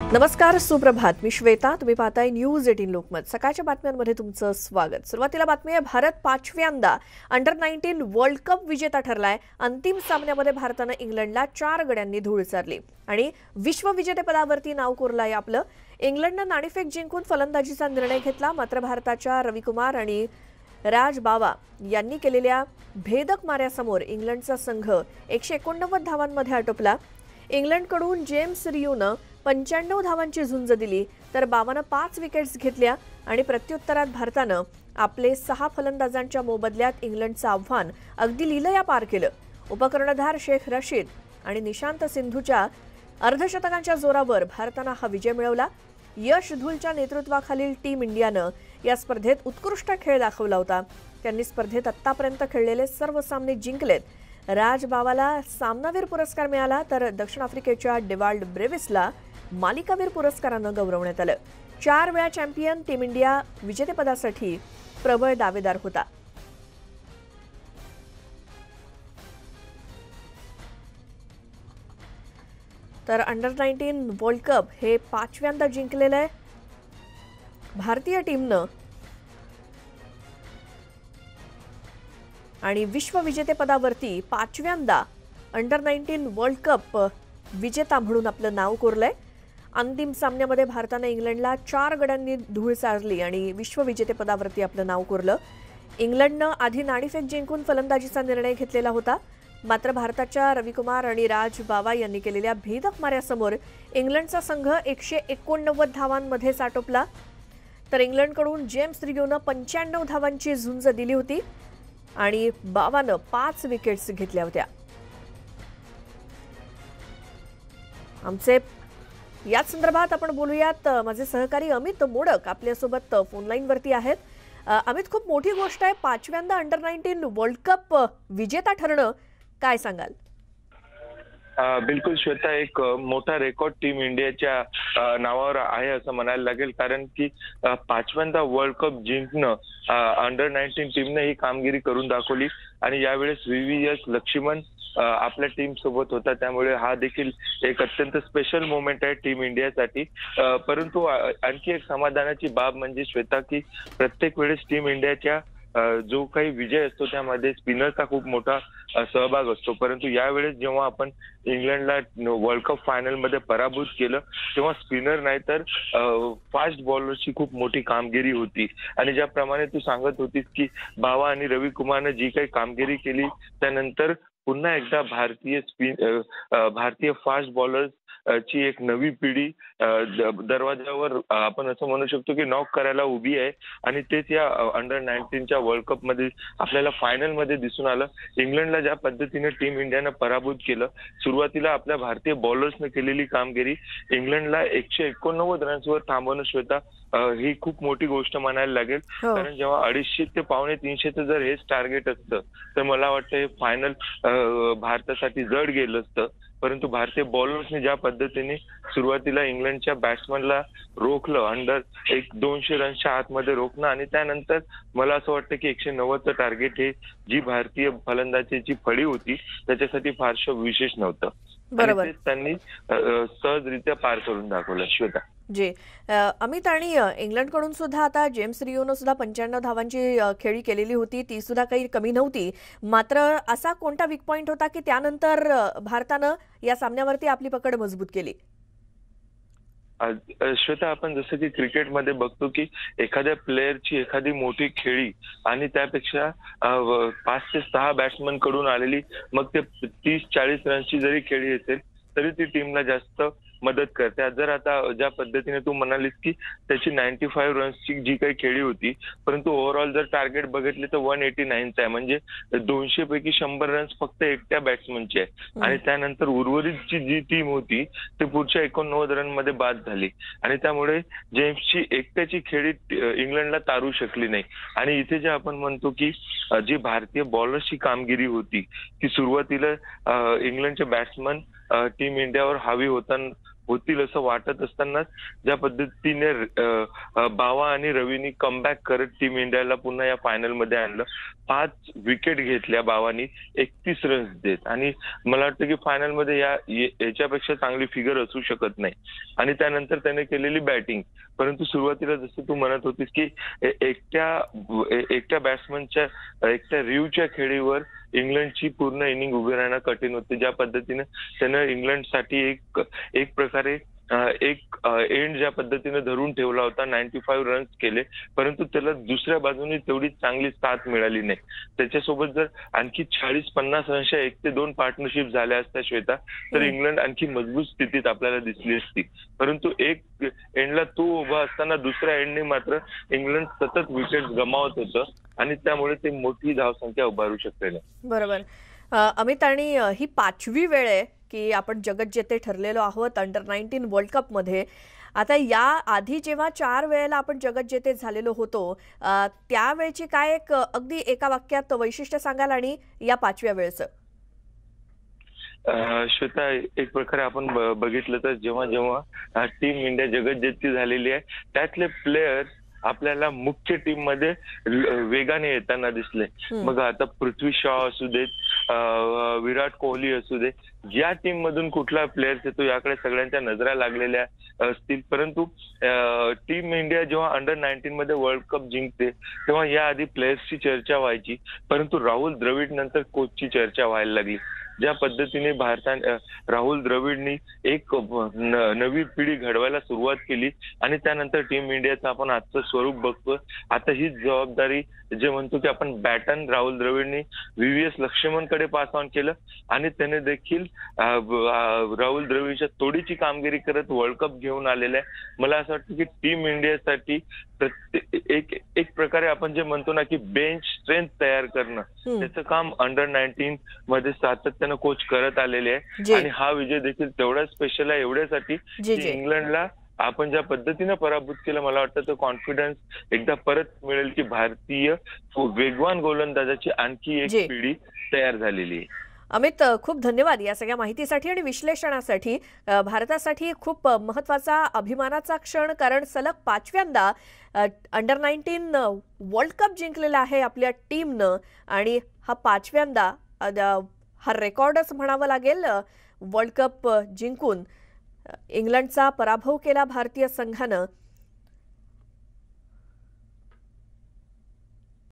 नमस्कार, सुप्रभात. मी श्वेता. तुम्ही पाहताय न्यूज 18 लोकमत. सकाळच्या बातम्यांमध्ये तुमचं स्वागत. सुरुवातीला बातमी आहे. भारत 5व्यांदा अंडर-19 वर्ल्ड कप विजेता ठरलाय. अंतिम सामन्यामध्ये भारतानं इंग्लंडला 4 गड्यांनी धूळ चारली आणि विश्वविजेतेपदावरती नाव कोरलंय आपलं. इंग्लंडनं नाणेफेक जिंकून फलंदाजीचा निर्णय घेतला. मात्र भारताच्या रविकुमार आणि राज बावा यांनी केलेल्या भेदक माऱ्यासमोर इंग्लंडचा संघ 189 धावांमध्ये आटोपला. इंग्लंडकडून जेम्स रियूनं 95 धावांची झुंज दिली, तर बावानं 5 विकेट्स घेतल्या आणि प्रत्युत्तरात भारतानं आपले 6 फलंदाजांच्या मोबदल्यात इंग्लंडचं आव्हान अगदी लीलया पार केलं. उपकर्णधार शेख रशीद आणि निशांत सिंधूच्या अर्धशतकांच्या जोरावर भारतानं हा विजय मिळवला. यश धुलच्या नेतृत्वाखालील टीम इंडियानं या स्पर्धेत उत्कृष्ट खेळ दाखवला होता. त्यांनी स्पर्धेत आत्तापर्यंत खेळलेले सर्व सामने जिंकलेत. राज बावाला सामनावीर पुरस्कार मिळाला, तर दक्षिण आफ्रिकेच्या डेवाल्ड ब्रेविसला मालिकावीर पुरस्कारानं गौरवण्यात आलं. 4 वेळा चॅम्पियन टीम इंडिया विजेतेपदासाठी प्रबळ दावेदार होता. तर अंडर-19 वर्ल्ड कप हे 5व्यांदा जिंकलेलं आहे भारतीय टीमनं आणि विश्वविजेतेपदावरती 5व्यांदा अंडर-19 वर्ल्ड कप विजेता म्हणून आपलं नाव कोरलंय. अंतिम सामन्यामध्ये भारतानं इंग्लंडला 4 गड्यांनी धूळ चारली आणि विश्वविजेतेपदावरती आपलं नाव कोरलं. इंग्लंडनं आधी नाणेफेक जिंकून फलंदाजीचा निर्णय घेतलेला होता. मात्र भारताच्या रविकुमार आणि राज बावा यांनी केलेल्या भेदक माऱ्यासमोर इंग्लंडचा संघ 189 धावांमध्ये आटोपला. तर इंग्लंडकडून जेम्स रियूनं 95 धावांची झुंज दिली होती आणि बावानं 5 विकेट्स घेतल्या होत्या. आमचे याच संदर्भात आपण बोलूयात. माझे सहकारी अमित मोडक आपल्यासोबत फोनलाईनवरती आहेत. अमित, खूप मोठी गोष्ट आहे 5व्यांदा अंडर-19 वर्ल्ड कप विजेता ठरणं. काय सांगाल? बिलकुल श्वेता, एक मोठा रेकॉर्ड टीम इंडियाच्या नावावर आहे असं म्हणायला लागेल. कारण की 5व्यांदा वर्ल्ड कप जिंकणं अंडर-19 टीमने ही कामगिरी करून दाखवली आणि यावेळेस VVS लक्ष्मण आपल्या टीम सोबत होता. त्यामुळे हा देखील एक अत्यंत स्पेशल मोमेंट आहे टीम इंडियासाठी. परंतु आणखी एक समाधानाची बाब म्हणजे श्वेता की प्रत्येक वेळेस टीम इंडियाच्या जो काही विजय असतो त्यामध्ये स्पिनरचा खूप मोठा सहभाग असतो. परंतु यावेळेस जेव्हा आपण इंग्लंडला वर्ल्ड कप फायनल मध्ये पराभूत केलं तेव्हा स्पिनर नाही तर फास्ट बॉलरची खूप मोठी कामगिरी होती. आणि ज्याप्रमाणे तू सांगत होतीस की बावा आणि रवी कुमारनं जी काही कामगिरी केली त्यानंतर पुन्हा एकदा भारतीय फास्ट बॉलर्स ची एक नवी पिढी दरवाजावर आपण असं म्हणू शकतो की नॉक करायला उभी आहे. आणि तेच या अंडर-19च्या वर्ल्ड कप मध्ये आपल्याला फायनल मध्ये दिसून आलं. इंग्लंडला ज्या पद्धतीने टीम इंडियानं पराभूत केलं, सुरुवातीला आपल्या भारतीय बॉलर्सने केलेली कामगिरी इंग्लंडला 189 रन्सवर थांबवणं श्वेता ही खूप मोठी गोष्ट म्हणायला लागेल. कारण जेव्हा 250 ते 250 जर हेच टार्गेट असतं तर मला वाटतं हे फायनल भारतासाठी जड गेलं असतं. परंतु भारतीय बॉलर्सने ज्या पद्धतीने सुरुवातीला इंग्लंडच्या बॅट्समनला रोखलं, अंडर 200 रन्सच्या आतमध्ये रोखणं आणि त्यानंतर मला असं वाटतं की 190चं टार्गेट हे जी भारतीय फलंदाजीची फळी होती त्याच्यासाठी फारसं विशेष नव्हतं. बरोबर, त्यांनी सहजरित्या पार करून दाखवलं. श्वेता जी, अमित, आणि इंग्लंडकडून सुद्धा आता जेम्स रियूनं सुद्धा 95 धावांची खेळी केलेली होती. ती सुद्धा काही कमी नव्हती. मात्र असा कोणता वीक पॉइंट होता की त्यानंतर भारतानं या सामन्यावरती आपली पकड मजबूत केली? श्वेता, आपण जसं की क्रिकेटमध्ये बघतो की एखाद्या प्लेअरची एखादी मोठी खेळी आणि त्यापेक्षा 5 ते 6 बॅट्समन कडून आलेली मग ते 30-40 रन्सची जरी खेळी असेल तरी ती टीमला जास्त मदत करते. जर आता ज्या पद्धतीने तू म्हणालीस की त्याची 95 रन्सची जी काही खेळी होती, परंतु ओव्हरऑल जर टार्गेट बघितले तर 189 आहे. म्हणजे 200 पैकी 100 रन्स फक्त एकट्या बॅट्समनचे आहे. आणि त्यानंतर उर्वरितची जी टीम होती ते पुढच्या 89 रन मध्ये बाद झाली आणि त्यामुळे जेम्सची एकट्याची खेळी इंग्लंडला तारू शकली नाही. आणि इथे जे आपण म्हणतो की जी भारतीय बॉलर्सची कामगिरी होती की सुरुवातीला इंग्लंडचे बॅट्समन टीम इंडियावर हावी होतील असं वाटत असतानाच ज्या पद्धतीने बावा आणि रवीनी कमबॅक करत टीम इंडियाला पुन्हा या फायनल मध्ये आणलं. 5 विकेट घेतल्या बावानी 31 रन्स देत, आणि मला वाटतं की फायनल मध्ये याच्यापेक्षा चांगली फिगर असू शकत नाही. आणि त्यानंतर त्याने केलेली बॅटिंग, परंतु सुरुवातीला जसं तू म्हणत होतीस की एकट्या बॅट्समनच्या एकट्या रिव्हच्या खेळीवर इंग्लंडची पूर्ण इनिंग उभी राहणं कठीण होते. ज्या पद्धतीने त्यानं इंग्लंडसाठी एक प्रकारे एक एंड ज्या पद्धतीने धरून ठेवला होता, 95 रन्स केले, परंतु त्याला दुसऱ्या बाजूने तेवढी चांगली साथ मिळाली नाही. त्याच्यासोबत जर आणखी 40-50 रन्सच्या 1 ते 2 पार्टनरशिप झाल्या असत्या श्वेता, तर इंग्लंड आणखी मजबूत स्थितीत आपल्याला दिसली असती. परंतु एक एंडला तो उभा असताना दुसऱ्या एंडने मात्र इंग्लंड सतत विकेट गमावत होतं, आणि त्यामुळे ते मोठी धावसंख्या उभारू शकले नाही. बरोबर. अमित, आणि ही 5वी वेळ आहे की आपण जगज्जेते ठरलेलो आहोत अंडर-19 वर्ल्ड कप मध्ये. आता या आधी जेव्हा 4 वेळेला आपण जगज्जेते झालेलो होतो, त्यावेळची काय एक अगदी एका वाक्यात वैशिष्ट्य सांगाल, आणि या 5व्या वेळेचं? श्वेता, एक प्रकारे आपण बघितलं तर जेव्हा जेव्हा टीम इंडिया जगज्जेती झालेली आहे, त्यातले प्लेयर्स आपल्याला मुख्य टीम मध्ये वेगाने येताना दिसले. मग आता पृथ्वी शॉ असू देत, विराट कोहली असू दे, या टीम मधून कुठला प्लेयर्स येतो याकडे सगळ्यांच्या नजरा लागलेल्या असतील. परंतु टीम इंडिया जेव्हा अंडर-19 मध्ये वर्ल्ड कप जिंकते तेव्हा याआधी प्लेयर्सची चर्चा व्हायची, परंतु राहुल द्रविड नंतर कोचची चर्चा व्हायला लागली. ज्या पद्धतीने भारताने राहुल द्रविडनी एक नवी पिढी घडवायला सुरुवात केली, आणि त्यानंतर टीम इंडियाचं आपण आजचं स्वरूप बघतो. आता हीच जबाबदारी जे म्हणतो की आपण बॅटन राहुल द्रविडनी VVS लक्ष्मणकडे पास ऑन केलं, आणि त्याने देखील राहुल द्रविडच्या तोडीची कामगिरी करत वर्ल्ड कप घेऊन आलेला आहे. मला असं वाटतं की टीम इंडियासाठी एक प्रकारे आपण जे म्हणतो ना की बेंच स्ट्रेंथ तयार करणं, त्याचं काम अंडर-19 मध्ये सातत्यानं कोच करत आलेले आहे. आणि हा विजय देखील तेवढा स्पेशल आहे एवढ्यासाठी की इंग्लंडला आपण ज्या पद्धतीने पराभूत केलं, मला वाटतं तो कॉन्फिडन्स एकदा परत मिळेल की भारतीय वेगवान गोलंदाजाची आणखी एक पिढी तयार झालेली आहे. अमित, खूप धन्यवाद या सगळ्या माहितीसाठी आणि विश्लेषणासाठी. भारतासाठी खूप महत्त्वाचा अभिमानाचा क्षण, कारण सलग 5व्यांदा अंडर-19 वर्ल्ड कप जिंकलेला आहे आपल्या टीमनं, आणि हा 5व्यांदा हा रेकॉर्डच म्हणावं लागेल. वर्ल्ड कप जिंकून इंग्लंडचा पराभव केला भारतीय संघानं.